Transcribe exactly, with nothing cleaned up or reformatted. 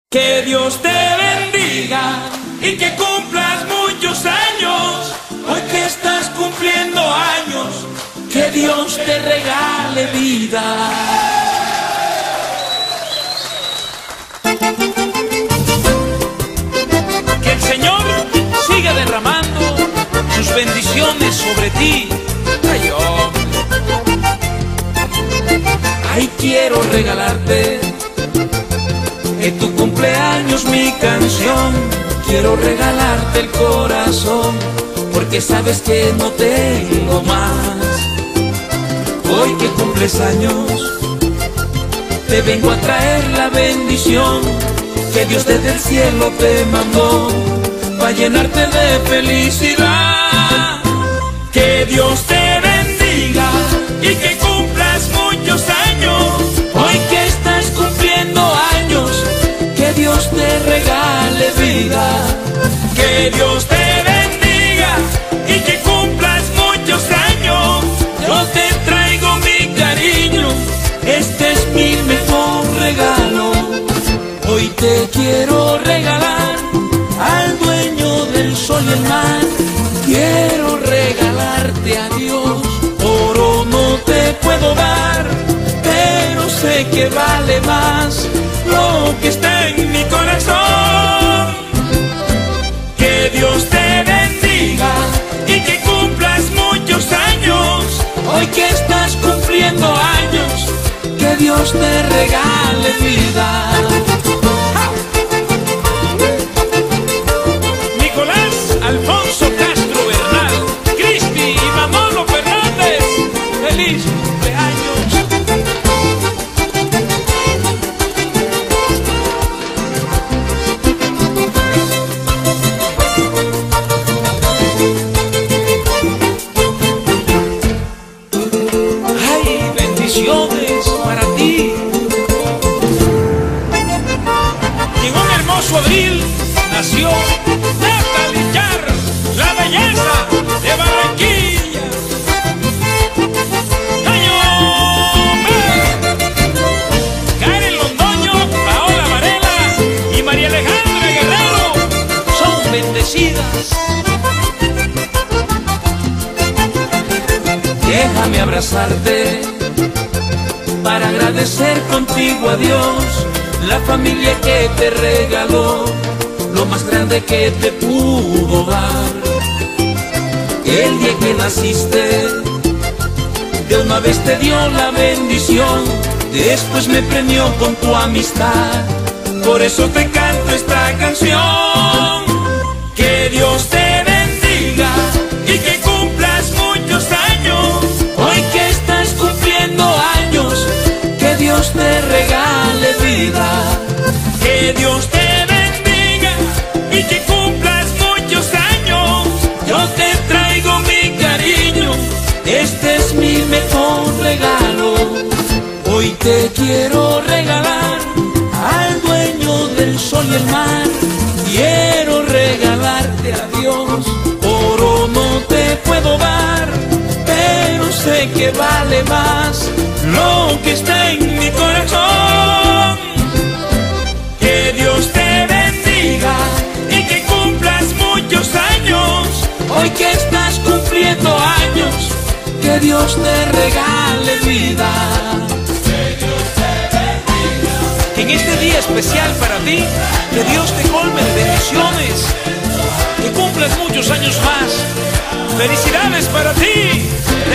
Que Dios te bendiga y que cumplas muchos años. Hoy que estás cumpliendo años, que Dios te regale vida. Que el Señor siga derramando sus bendiciones sobre ti. Ay, hombre. Ay, quiero regalarte en tu cumpleaños mi canción. Quiero regalarte el corazón, porque sabes que no tengo más. Hoy que cumples años, te vengo a traer la bendición que Dios desde el cielo te mandó, para llenarte de felicidad. Que Dios te bendiga y que cumplas muchos años. Hoy que estás cumpliendo años, que Dios te regale vida. Que Dios te bendiga y que cumplas muchos años. Yo te traigo mi cariño, este es mi mejor regalo. Hoy te quiero regalar al dueño del sol y el mar. Quiero regalarte a Dios. Oro no te puedo dar, pero sé que vale más lo que está en mi corazón. Que Dios te bendiga y que cumplas muchos años. Hoy que estás cumpliendo años, que Dios te regale vida. Nicolás Alfonso Castro Bernal, Cristi y Manolo Fernández, feliz cumpleaños. Ay, bendiciones para ti. Y en un hermoso abril nació Natalie Char, la belleza de Barranquilla. ¡Ay, hombre! Karen Londoño, Paola Varela y María Alejandra Guerrero son bendecidas. Déjame abrazarte para agradecer contigo a Dios la familia que te regaló, lo más grande que te pudo dar. El día que naciste, de una vez te dio la bendición, después me premió con tu amistad. Por eso te canto esta canción. Que Dios te bendiga y que cumplas muchos años. Hoy que estás cumpliendo años, que Dios te regale vida. Que Dios te bendiga y que cumplas muchos años. Yo te traigo mi cariño, este es mi mejor regalo. Hoy te quiero regalar al dueño del sol y el mar. Quiero regalarte a Dios. Oro no te puedo dar, pero sé que vale más lo que está en mi corazón. Que Dios te bendiga y que cumplas muchos años. Hoy que estás cumpliendo años, que Dios te regale vida. Que Dios te bendiga. Que en este día especial para ti, que Dios te colme de bendiciones, que cumplas muchos años más. ¡Felicidades para ti!